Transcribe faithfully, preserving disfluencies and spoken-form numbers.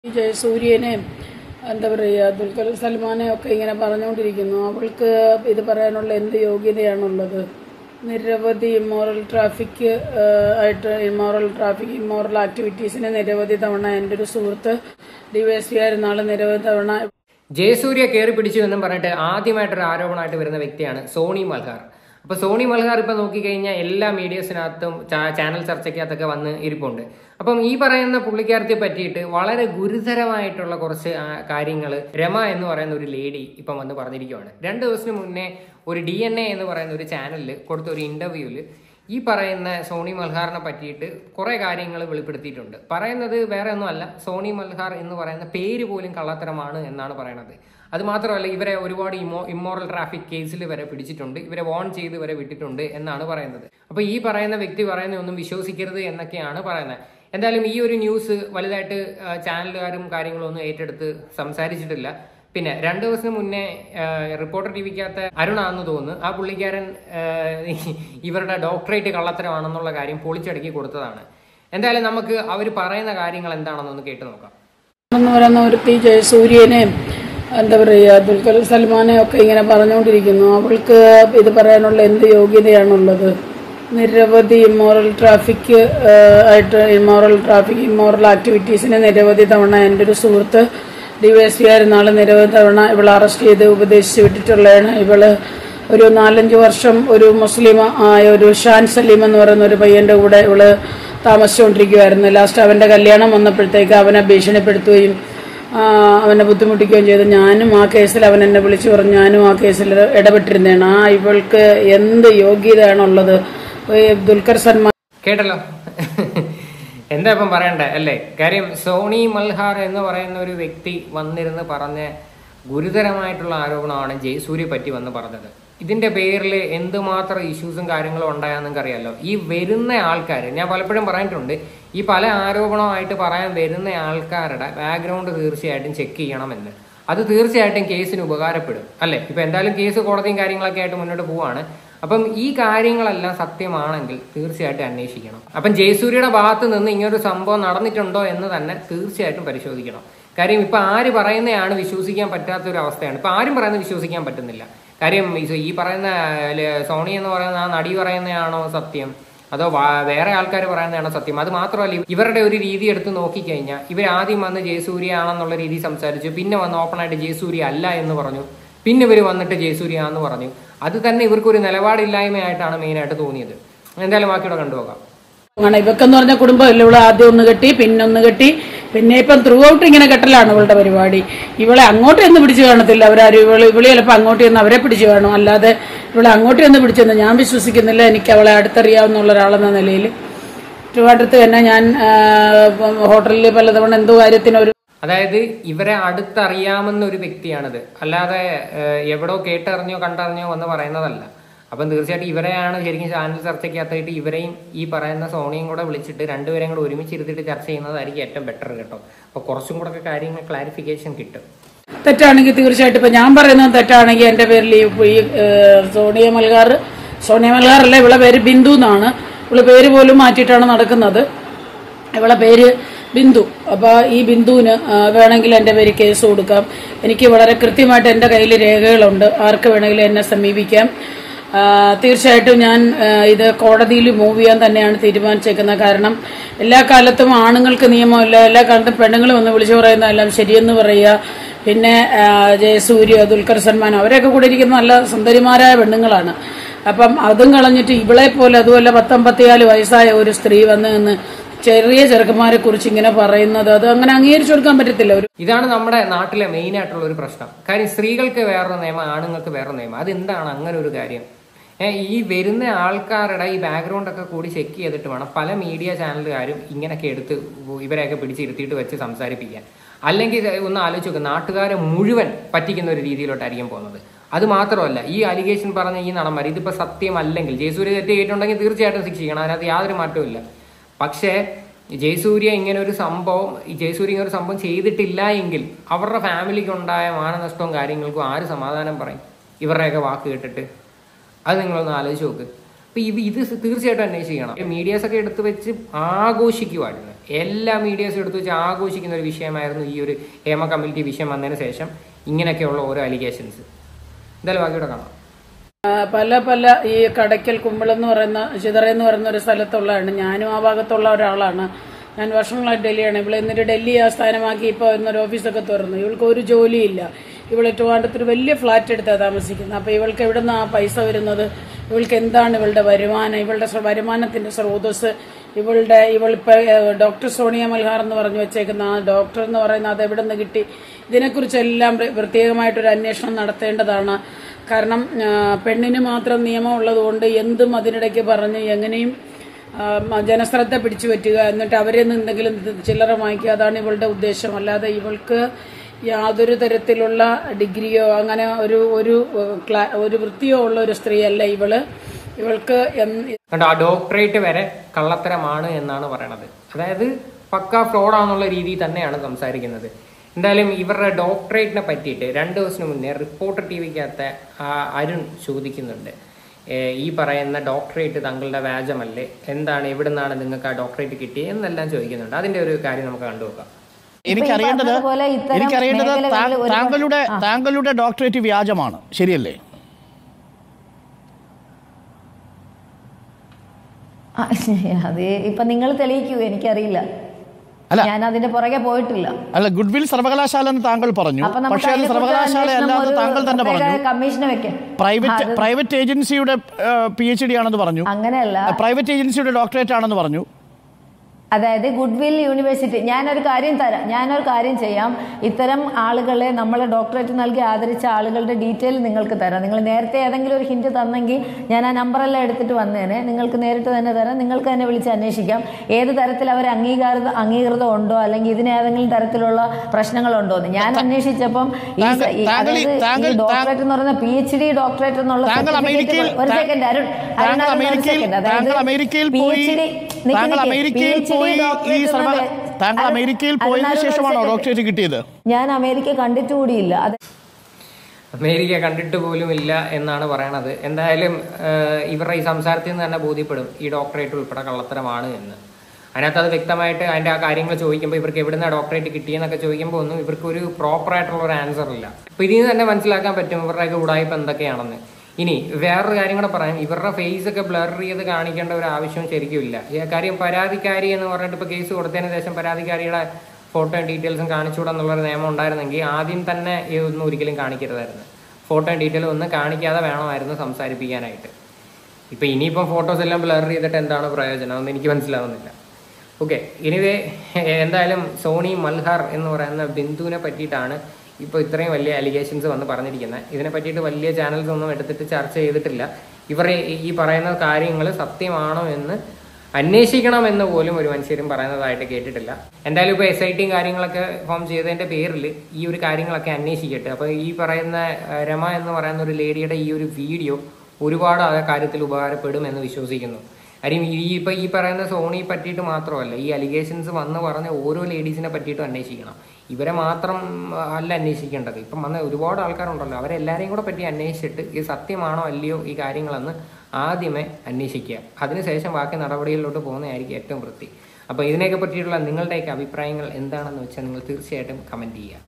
ജയസൂര്യനെ എന്താ പറയുക ദുൽഖർ സൽമാനെ ഒക്കെ ഇങ്ങനെ പറഞ്ഞുകൊണ്ടിരിക്കുന്നു. അവൾക്ക് ഇത് പറയാനുള്ള എന്ത് യോഗ്യതയാണുള്ളത്? നിരവധി ഇമ്മോറൽ ട്രാഫിക് ആയിട്ട് ഇമ്മോറൽ ട്രാഫിക് ഇമ്മോറൽ ആക്ടിവിറ്റീസിന് നിരവധി തവണ എൻ്റെ ഒരു സുഹൃത്ത് ഡിവൈഎസ്പി ആയിരുന്ന ആള് നിരവധി തവണ ജയസൂര്യ കയറി പിടിച്ചു എന്നും പറഞ്ഞിട്ട് ആദ്യമായിട്ടൊരു ആരോപണമായിട്ട് വരുന്ന വ്യക്തിയാണ് സോണി മൽഹാർ. അപ്പൊ സോണി മൽഹാർ ഇപ്പൊ നോക്കിക്കഴിഞ്ഞാൽ എല്ലാ മീഡിയസിനകത്തും ചാനൽ ചർച്ചയ്ക്കകത്തൊക്കെ വന്ന് ഇരിപ്പുണ്ട്. അപ്പം ഈ പറയുന്ന പുള്ളിക്കാരത്തെ പറ്റിയിട്ട് വളരെ ഗുരുതരമായിട്ടുള്ള കുറച്ച് കാര്യങ്ങൾ രമ എന്ന് പറയുന്ന ഒരു ലേഡി ഇപ്പം വന്ന് പറഞ്ഞിരിക്കുകയാണ്. രണ്ട് ദിവസത്തിന് മുന്നേ ഒരു ഡി എൻ എ എന്ന് പറയുന്ന ഒരു ചാനലിൽ കൊടുത്ത ഒരു ഇന്റർവ്യൂവിൽ ഈ പറയുന്ന സോണി മൽഹാറിനെ പറ്റിയിട്ട് കുറെ കാര്യങ്ങൾ വെളിപ്പെടുത്തിയിട്ടുണ്ട്. പറയുന്നത് വേറെ ഒന്നുമല്ല, സോണി മൽഹാർ എന്ന് പറയുന്ന പേര് പോലും കള്ളത്തരമാണ് എന്നാണ് പറയുന്നത്. അത് മാത്രമല്ല, ഇവരെ ഒരുപാട് ഇമോ ഇമ്മോറൽ ട്രാഫിക് കേസിൽ വരെ പിടിച്ചിട്ടുണ്ട്, ഇവരെ വോൺ ചെയ്ത് വരെ വിട്ടിട്ടുണ്ട് എന്നാണ് പറയുന്നത്. അപ്പൊ ഈ പറയുന്ന വ്യക്തി പറയുന്ന ഒന്നും വിശ്വസിക്കരുത് എന്നൊക്കെയാണ് പറയുന്നത്. എന്തായാലും ഈ ഒരു ന്യൂസ് വലുതായിട്ട് ചാനലുകാരും കാര്യങ്ങളും ഒന്നും ഏറ്റെടുത്ത് സംസാരിച്ചിട്ടില്ല. പിന്നെ രണ്ടു ദിവസത്തിന് മുന്നേ റിപ്പോർട്ടർ ടി വിക്കകത്ത് അരുണാന്ന് തോന്നുന്നു, ആ പുള്ളിക്കാരൻ ഇവരുടെ ഡോക്ടറേറ്റ് കള്ളത്തരമാണെന്നുള്ള കാര്യം പൊളിച്ചടക്കി കൊടുത്തതാണ്. എന്തായാലും നമുക്ക് അവർ പറയുന്ന കാര്യങ്ങൾ എന്താണെന്നൊന്ന് കേട്ട് നോക്കാം. പറയുന്ന ഒരുത്തി ജയസൂര്യനെ എന്താ പറയുക ദുൽഖർ സൽമാനെ ഒക്കെ ഇങ്ങനെ പറഞ്ഞുകൊണ്ടിരിക്കുന്നു. അവൾക്ക് ഇത് പറയാനുള്ള എന്ത് യോഗ്യതയാണുള്ളത്? നിരവധി ഇമ്മോറൽ ട്രാഫിക് ആയിട്ട് ഇമ്മോറൽ ട്രാഫിക് ഇമ്മോറൽ ആക്ടിവിറ്റീസിന് നിരവധി തവണ എൻ്റെ ഒരു സുഹൃത്ത് ഡിവൈഎസ്പി ആയിരുന്ന ആള് നിരവധി തവണ ഇവളെ അറസ്റ്റ് ചെയ്ത് ഉപദേശിച്ച് വിട്ടിട്ടുള്ളതാണ്. ഇവള് ഒരു നാലഞ്ച് വർഷം ഒരു മുസ്ലിം ആയ ഒരു ഷാൻ സലീം എന്ന് പറയുന്ന ഒരു പയ്യന്റെ കൂടെ ഇവള് താമസിച്ചുകൊണ്ടിരിക്കുമായിരുന്നു. ലാസ്റ്റ് അവന്റെ കല്യാണം വന്നപ്പോഴത്തേക്ക് അവനെ ഭീഷണിപ്പെടുത്തുകയും അവനെ ബുദ്ധിമുട്ടിക്കുകയും ചെയ്തു. ഞാനും ആ കേസിൽ അവൻ എന്നെ വിളിച്ചു പറഞ്ഞു, ഞാനും ആ കേസിൽ ഇടപെട്ടിരുന്നതാണ്. ആ ഇവൾക്ക് എന്ത് യോഗ്യതയാണുള്ളത്? ദുൽഖർ സൽമാൻ കേട്ടല്ലോ, എന്താ ഇപ്പം പറയണ്ടേ അല്ലേ? കാര്യം സോണി മൽഹാർ എന്ന് പറയുന്ന ഒരു വ്യക്തി വന്നിരുന്ന് പറഞ്ഞ ഗുരുതരമായിട്ടുള്ള ആരോപണമാണ് ജയസൂര്യ പറ്റി വന്ന് പറഞ്ഞത്. ഇതിന്റെ പേരിൽ എന്തുമാത്രം ഇഷ്യൂസും കാര്യങ്ങളും ഉണ്ടായാൽ നിങ്ങൾക്ക് അറിയാമല്ലോ. ഈ വരുന്ന ആൾക്കാർ, ഞാൻ പലപ്പോഴും പറഞ്ഞിട്ടുണ്ട്, ഈ പല ആരോപണമായിട്ട് പറയാൻ വരുന്ന ആൾക്കാരുടെ ബാക്ക്ഗ്രൗണ്ട് തീർച്ചയായിട്ടും ചെക്ക് ചെയ്യണമെന്ന്. അത് തീർച്ചയായിട്ടും കേസിന് ഉപകാരപ്പെടും അല്ലേ? ഇപ്പൊ എന്തായാലും കേസ് കോടതിയും കാര്യങ്ങളൊക്കെ ആയിട്ട് മുന്നോട്ട് പോവാണ്. അപ്പം ഈ കാര്യങ്ങളെല്ലാം സത്യമാണെങ്കിൽ തീർച്ചയായിട്ടും അന്വേഷിക്കണം. അപ്പം ജയസൂര്യയുടെ ഭാഗത്ത് നിന്ന് ഇങ്ങനൊരു സംഭവം നടന്നിട്ടുണ്ടോ എന്ന് തന്നെ തീർച്ചയായിട്ടും പരിശോധിക്കണം. കാര്യം ഇപ്പൊ ആര് പറയുന്നതാണ് വിശ്വസിക്കാൻ പറ്റാത്ത ഒരു അവസ്ഥയാണ്. ഇപ്പൊ ആരും പറയുന്നത് വിശ്വസിക്കാൻ പറ്റുന്നില്ല. കാര്യം ഈ പറയുന്ന സോണി എന്ന് പറയുന്ന ആ നടി പറയുന്നതാണോ സത്യം, അതോ വേറെ ആൾക്കാർ പറയുന്നതാണോ സത്യം? അത് മാത്രമല്ല, ഇവരുടെ ഒരു രീതി എടുത്ത് നോക്കിക്കഴിഞ്ഞാൽ ഇവർ ആദ്യം വന്ന് ജയസൂര്യ ആണെന്നുള്ള രീതി സംസാരിച്ചു, പിന്നെ വന്ന് ഓപ്പണായിട്ട് ജയസൂര്യ അല്ല എന്ന് പറഞ്ഞു, പിന്നെ ഇവർ വന്നിട്ട് ജയസൂര്യ എന്ന് പറഞ്ഞു. അത് തന്നെ ഇവർക്കൊരു നിലപാടില്ലായ്മയായിട്ടാണ് മെയിനായിട്ട് തോന്നിയത്. എന്തായാലും ബാക്കിയുടെ കണ്ടുപോകാം. ഇവക്കെന്ന് പറഞ്ഞ കുടുംബം ഇല്ല. ഇവളെ ആദ്യം ഒന്ന് കെട്ടി, പിന്നെ ഒന്ന് കെട്ടി, പിന്നെ ഇപ്പം ത്രൂ ഔട്ട് ഇങ്ങനെ കെട്ടലാണ് ഇവളുടെ പരിപാടി. ഇവളെ അങ്ങോട്ട് എന്ന് പിടിച്ചു കാണത്തില്ല അവരാരും. ഇവള് ഇവളി ചിലപ്പോൾ അങ്ങോട്ട് ചെന്ന് അവരെ പിടിച്ചു കാണും. അല്ലാതെ ഇവളെ അങ്ങോട്ട് എന്ന് പിടിച്ചെന്ന് ഞാൻ വിശ്വസിക്കുന്നില്ല. എനിക്ക് അവളെ അടുത്തറിയാവുന്ന ഒരാളെന്ന നിലയിൽ ട്രിവാൻഡ്രത്ത് തന്നെ ഞാൻ ഹോട്ടലിൽ പലതവണ എന്തോ കാര്യത്തിനൊരു അതായത് ഇവരെ അടുത്തറിയാമെന്ന ഒരു വ്യക്തിയാണിത്, അല്ലാതെ എവിടോ കേട്ടറിഞ്ഞോ കണ്ടറിഞ്ഞോ എന്ന് പറയുന്നതല്ല. അപ്പം തീർച്ചയായിട്ടും ഇവരെയാണ് ശരിക്കും ചാനൽ ചർച്ചയ്ക്കകത്തായിട്ട് ഇവരെയും ഈ പറയുന്ന സോണിയും കൂടെ വിളിച്ചിട്ട് രണ്ടുപേരെയും കൂടെ ഒരുമിച്ച് ഇരുത്തിയിട്ട് ചർച്ച ചെയ്യുന്നതായിരിക്കും ഏറ്റവും ബെറ്റർ കേട്ടോ. അപ്പൊ കുറച്ചും കൂടെ ഒക്കെ കാര്യങ്ങൾ ക്ലാരിഫിക്കേഷൻ കിട്ടും. തെറ്റാണെങ്കിൽ തീർച്ചയായിട്ടും ഇപ്പൊ ഞാൻ പറയുന്നത് തെറ്റാണെങ്കിൽ എന്റെ പേരിൽ ഈ സോണിയ മൽഹാർ സോണിയ മൽഹാർ അല്ല, ഇവളെ പേര് ബിന്ദു എന്നാണ്. ഇവളെ പേര് പോലും മാറ്റിയിട്ടാണ് നടക്കുന്നത്. ഇവളെ പേര് ബിന്ദു. അപ്പൊ ഈ ബിന്ദുവിന് വേണമെങ്കിൽ എന്റെ പേര് കേസ് കൊടുക്കാം. എനിക്ക് വളരെ കൃത്യമായിട്ട് എന്റെ കയ്യിൽ രേഖകളുണ്ട്. ആർക്ക് വേണമെങ്കിലും എന്നെ സമീപിക്കാം. തീർച്ചയായിട്ടും ഞാൻ ഇത് കോടതിയിൽ മൂവ് ചെയ്യാൻ തന്നെയാണ് തീരുമാനിച്ചേക്കുന്നത്. കാരണം എല്ലാ കാലത്തും ആണുങ്ങൾക്ക് നിയമമില്ല, എല്ലാ കാലത്തും പെണ്ണുങ്ങൾ വന്ന് വിളിച്ചു പറയുന്നതെല്ലാം ശരിയെന്ന് പറയുക. പിന്നെ ജയസൂര്യ, ദുൽഖർ സൽമാൻ അവരൊക്കെ കൂടെ ഇരിക്കുന്ന നല്ല സുന്ദരിമാരായ പെണ്ണുങ്ങളാണ്. അപ്പം അതും കളഞ്ഞിട്ട് ഇവളെ പോലെ അതുപോലെ പത്തൊമ്പത്തിനാല് വയസ്സായ ഒരു സ്ത്രീ വന്ന് നിന്ന് ചെറിയ ചെറുക്കന്മാരെ കുറിച്ച് ഇങ്ങനെ പറയുന്നത് അത് അങ്ങനെ അംഗീകരിച്ചു കൊടുക്കാൻ പറ്റത്തില്ല. ഒരു ഇതാണ് നമ്മുടെ നാട്ടിലെ മെയിൻ ആയിട്ടുള്ള ഒരു പ്രശ്നം. കാര്യം സ്ത്രീകൾക്ക് വേറൊരു നിയമം, ആണുങ്ങൾക്ക് വേറെ നിയമം. അതെന്താണ് അങ്ങനെ ഒരു കാര്യം? ഈ വരുന്ന ആൾക്കാരുടെ ഈ ബാക്ക്ഗ്രൗണ്ട് ഒക്കെ കൂടി ചെക്ക് ചെയ്തിട്ട് വേണം പല മീഡിയ ചാനലുകാരും ഇങ്ങനെയൊക്കെ എടുത്ത് ഇവരെയൊക്കെ പിടിച്ചിരുത്തിയിട്ട് വെച്ച് സംസാരിപ്പിക്കാൻ. അല്ലെങ്കിൽ ഒന്ന് ആലോചിച്ച് നോക്കുക, നാട്ടുകാരെ മുഴുവൻ പറ്റിക്കുന്ന ഒരു രീതിയിലോട്ടായിരിക്കും പോകുന്നത്. അത് മാത്രമല്ല, ഈ അലിഗേഷൻ പറഞ്ഞ ഈ നടന്മാർ ഇതിപ്പോ സത്യമല്ലെങ്കിൽ ജയസൂര്യ തെറ്റ് ചെയ്തിട്ടുണ്ടെങ്കിൽ തീർച്ചയായിട്ടും ശിക്ഷിക്കണം, അതിനകത്ത് യാതൊരു മാറ്റവും ഇല്ല. പക്ഷേ ജയസൂര്യ ഇങ്ങനെ ഒരു സംഭവം ജയസൂര്യ ഇങ്ങനെ ഒരു സംഭവം ചെയ്തിട്ടില്ല എങ്കിൽ അവരുടെ ഫാമിലിക്ക് ഉണ്ടായ മാനനഷ്ടവും കാര്യങ്ങൾക്കും ആര് സമാധാനം പറയും? ഇവരുടെയൊക്കെ വാക്ക് കേട്ടിട്ട് അത് നിങ്ങളൊന്ന് ആലോചിച്ച് നോക്ക്. അപ്പൊ ഇത് ഇത് തീർച്ചയായിട്ടും അന്വേഷിക്കണം. മീഡിയാസ് ഒക്കെ എടുത്ത് വെച്ച് ആഘോഷിക്കുവായിരുന്നു. എല്ലാ മീഡിയസും എടുത്ത് വെച്ച് ആഘോഷിക്കുന്ന ഒരു വിഷയമായിരുന്നു ഈ ഒരു ഹേമ കമ്മ്യൂണിറ്റി വിഷയം വന്നതിന് ശേഷം ഇങ്ങനെയൊക്കെയുള്ള ഓരോ അലിഗേഷൻസ്. എന്തായാലും ബാക്കിയോടെ കാണാം. പല പല ഈ കടയ്ക്കൽ കുമ്പളെന്ന് പറയുന്ന ചിതറ എന്ന് പറയുന്ന ഒരു സ്ഥലത്തുള്ളതാണ്. ഞാനും ആ ഭാഗത്തുള്ള ഒരാളാണ്. ഞാൻ വർഷങ്ങളായിട്ട് ഡൽഹിയാണ്. ഇവിടെ എന്നിട്ട് ഡൽഹി ആസ്ഥാനമാക്കി ഇപ്പോൾ എന്നൊരു ഓഫീസൊക്കെ തുറന്നു. ഇവൾക്ക് ഒരു ജോലിയില്ല. ഇവൾ ട്രിവാൻഡ്രത്തൊരു വലിയ ഫ്ലാറ്റ് എടുത്താണ് താമസിക്കുന്നത്. അപ്പോൾ ഇവൾക്ക് എവിടെ നിന്ന് ആ പൈസ വരുന്നത്, ഇവൾക്ക് എന്താണ് ഇവളുടെ വരുമാനം, ഇവളുടെ വരുമാനത്തിന്റെ സ്രോതസ്, ഇവളുടെ ഇവളിപ്പോൾ ഡോക്ടർ സോണിയ മൽഹാർ എന്ന് പറഞ്ഞു വെച്ചേക്കുന്ന ആ ഡോക്ടർ എന്ന് പറയുന്നത് അത് എവിടെ നിന്ന് കിട്ടി, ഇതിനെക്കുറിച്ചെല്ലാം പ്രത്യേകമായിട്ടൊരു അന്വേഷണം നടത്തേണ്ടതാണ്. കാരണം പെണ്ണിന് മാത്രം നിയമം ഉള്ളതുകൊണ്ട് എന്തും അതിനിടയ്ക്ക് പറഞ്ഞ് എങ്ങനെയും ജനശ്രദ്ധ പിടിച്ചു പറ്റുക, എന്നിട്ട് അവരിൽ നിന്ന് എന്തെങ്കിലും ചില്ലറ വാങ്ങിക്കുക, അതാണ് ഇവളുടെ ഉദ്ദേശം. അല്ലാതെ ഇവൾക്ക് യാതൊരു തരത്തിലുള്ള ഡിഗ്രിയോ അങ്ങനെ ഒരു ഒരു ഒരു വൃത്തിയോ ഉള്ള ഒരു സ്ത്രീയല്ല ഇവള്. ഇവൾക്ക് ആ ഡോക്ടറേറ്റ് വരെ കള്ളത്തരമാണ് എന്നാണ് പറയണത്. അതായത് പക്ക ഫ്രോഡാന്നുള്ള രീതിയിൽ തന്നെയാണ് സംസാരിക്കുന്നത്. എന്തായാലും ഇവരുടെ ഡോക്ടറേറ്റിനെ പറ്റിയിട്ട് രണ്ട് ദിവസത്തിന് മുന്നേ റിപ്പോർട്ടർ ടി വിക്കകത്ത് അരുൺ ചോദിക്കുന്നുണ്ട്, ഈ പറയുന്ന ഡോക്ടറേറ്റ് താങ്കളുടെ വ്യാജമല്ലേ, എന്താണ് എവിടെ നിന്നാണ് നിങ്ങൾക്ക് ആ ഡോക്ടറേറ്റ് കിട്ടിയത് എന്നെല്ലാം ചോദിക്കുന്നുണ്ട്. അതിന്റെ ഒരു കാര്യം നമുക്ക് കണ്ടുനോക്കാം. എനിക്കറിയേണ്ടത് എനിക്കറിയേണ്ടത് താങ്കളുടെ താങ്കളുടെ ഡോക്ടറേറ്റ് വ്യാജമാണ്, ശരിയല്ലേ? അത് ഇപ്പൊ നിങ്ങൾ തെളിയിക്കൂ, എനിക്കറിയില്ല. ഞാൻ അതിന്റെ പുറകെ പോയിട്ടില്ല. അല്ല, ഗുഡ്വിൽ സർവകലാശാല എന്ന് താങ്കൾ പറഞ്ഞു, പക്ഷേ അത് സർവകലാശാല അല്ലാതെ താങ്കൾ തന്നെ പറഞ്ഞു. കമ്മീഷനെ വെക്കാം. പ്രൈവറ്റ് പ്രൈവറ്റ് ഏജൻസിയുടെ പി എച്ച് ഡി ആണെന്ന് പറഞ്ഞു. അങ്ങനെയല്ല, പ്രൈവറ്റ് ഏജൻസിയുടെ ഡോക്ടറേറ്റ് ആണെന്ന് പറഞ്ഞു. അതായത് ഗുഡ്വിൽ യൂണിവേഴ്സിറ്റി, ഞാനൊരു കാര്യം തരാം ഞാനൊരു കാര്യം ചെയ്യാം ഇത്തരം ആളുകളെ നമ്മളെ ഡോക്ടറേറ്റ് നൽകി ആദരിച്ച ആളുകളുടെ ഡീറ്റെയിൽ നിങ്ങൾക്ക് തരാം. നിങ്ങൾ നേരത്തെ ഏതെങ്കിലും ഒരു ഹിന്റ് തന്നെങ്കിൽ ഞാൻ ആ നമ്പറെല്ലാം എടുത്തിട്ട് വന്നേനെ. നിങ്ങൾക്ക് നേരിട്ട് തന്നെ തരാം. നിങ്ങൾക്ക് തന്നെ വിളിച്ച് അന്വേഷിക്കാം ഏത് തരത്തിൽ അവർ അംഗീകാര അംഗീകൃതം ഉണ്ടോ, അല്ലെങ്കിൽ ഇതിന് ഏതെങ്കിലും തരത്തിലുള്ള പ്രശ്നങ്ങളുണ്ടോ എന്ന്. ഞാൻ അന്വേഷിച്ചപ്പം ഈ അതായത് ഈ ഡോക്ടറേറ്റ് എന്ന് പറയുന്ന പി എച്ച് ഡി ഡോക്ടറേറ്റ് എന്നുള്ള സർട്ടിഫിക്കറ്റ്, ഒരു സെക്കൻഡ് അരുൺ അരുൺ ഒരു സെക്കൻഡ്, അതായത് പി എച്ച് ഡി താങ്കൾ അമേരിക്കയിൽ പോയതിനു ശേഷമാണോ ഡോക്ടറേറ്റ് കിട്ടിയത്? ഞാൻ അമേരിക്ക കണ്ടിട്ടുകൂടിയില്ല. അമേരിക്ക കണ്ടിട്ട് പോലും ഇല്ല എന്നാണ് പറയണത്. എന്തായാലും ഇവരുടെ ഈ സംസാരത്തിൽ നിന്ന് തന്നെ ബോധ്യപ്പെടും ഈ ഡോക്ടറേറ്റ് ഉൾപ്പെടെ കള്ളത്തരമാണ് എന്ന്. അതിനകത്ത് അത് വ്യക്തമായിട്ട് അതിന്റെ ആ കാര്യങ്ങൾ ചോദിക്കുമ്പോൾ ഇവർക്ക് എവിടുന്ന ഡോക്ടറേറ്റ് കിട്ടിയെന്നൊക്കെ ചോദിക്കുമ്പോൾ ഒന്നും ഇവർക്ക് ഒരു പ്രോപ്പർ ആയിട്ടുള്ള ഒരു ആൻസർ ഇല്ല. അപ്പൊ ഇതിൽ നിന്ന് തന്നെ മനസ്സിലാക്കാൻ പറ്റും ഇവരുടെയൊക്കെ ഉടായ്പ എന്തൊക്കെയാണെന്ന്. ഇനി വേറൊരു കാര്യം കൂടെ പറയാം, ഇവരുടെ ഫേസ് ഒക്കെ ബ്ലർ ചെയ്ത് കാണിക്കേണ്ട ഒരു ആവശ്യം ശരിക്കും ഇല്ല. ഈ കാര്യം പരാതിക്കാരി എന്ന് പറഞ്ഞിട്ട് ഇപ്പൊ കേസ് കൊടുത്തതിന് ശേഷം പരാതിക്കാരിയുടെ ഫോട്ടോയും ഡീറ്റെയിൽസും കാണിച്ചുകൂടെന്നുള്ളൊരു നിയമം ഉണ്ടായിരുന്നെങ്കിൽ ആദ്യം തന്നെ ഇതൊന്നും ഒരിക്കലും കാണിക്കരുതായിരുന്നു. ഫോട്ടോയും ഡീറ്റെയിലും ഒന്നും കാണിക്കാതെ വേണമായിരുന്നു സംസാരിപ്പിക്കാനായിട്ട്. ഇപ്പൊ ഇനിയിപ്പം ഫോട്ടോസ് എല്ലാം ബ്ലർ ചെയ്തിട്ട് എന്താണ് പ്രയോജനം എന്ന് എനിക്ക് മനസ്സിലാവുന്നില്ല. ഓക്കെ, എനിവേ എന്തായാലും സോണി മൽഹാർ എന്ന് പറയുന്ന ബിന്ദുവിനെ പറ്റിയിട്ടാണ് ഇപ്പോൾ ഇത്രയും വലിയ അലിഗേഷൻസ് വന്ന് പറഞ്ഞിരിക്കുന്നത്. ഇതിനെ പറ്റിയിട്ട് വലിയ ചാനൽസ് ഒന്നും എടുത്തിട്ട് ചർച്ച ചെയ്തിട്ടില്ല. ഇവരെ ഈ പറയുന്ന കാര്യങ്ങൾ സത്യമാണോ എന്ന് അന്വേഷിക്കണമെന്ന് പോലും ഒരു മനുഷ്യരും പറയുന്നതായിട്ട് കേട്ടിട്ടില്ല. എന്തായാലും ഇപ്പോൾ എസ് ഐ ടിയും കാര്യങ്ങളൊക്കെ ഫോം ചെയ്തതിൻ്റെ പേരിൽ ഈ ഒരു കാര്യങ്ങളൊക്കെ അന്വേഷിക്കട്ടെ. അപ്പോൾ ഈ പറയുന്ന രമ എന്ന് പറയുന്ന ഒരു ലേഡിയുടെ ഈ ഒരു വീഡിയോ ഒരുപാട് ആ കാര്യത്തിൽ ഉപകാരപ്പെടും എന്ന് വിശ്വസിക്കുന്നു. കാര്യം ഈ ഇപ്പം ഈ പറയുന്ന സോണിയെ പറ്റിയിട്ട് മാത്രമല്ല, ഈ അലിഗേഷൻസ് വന്ന് പറഞ്ഞ ഓരോ ലേഡീസിനെ പറ്റിയിട്ടും അന്വേഷിക്കണം. ഇവരെ മാത്രം അല്ല അന്വേഷിക്കേണ്ടത്. ഇപ്പം വന്ന ഒരുപാട് ആൾക്കാരുണ്ടല്ലോ, അവരെല്ലാവരെയും കൂടെ പറ്റി അന്വേഷിച്ചിട്ട് ഇത് സത്യമാണോ അല്ലയോ ഈ കാര്യങ്ങളെന്ന് ആദ്യമേ അന്വേഷിക്കുക. അതിനുശേഷം ബാക്കി നടപടികളിലോട്ട് പോകുന്നതായിരിക്കും ഏറ്റവും വൃത്തി. അപ്പോൾ ഇതിനെയൊക്കെ പറ്റിയിട്ടുള്ള നിങ്ങളുടെയൊക്കെ അഭിപ്രായങ്ങൾ എന്താണെന്ന് വെച്ചാൽ നിങ്ങൾ തീർച്ചയായിട്ടും കമൻറ്റ് ചെയ്യുക.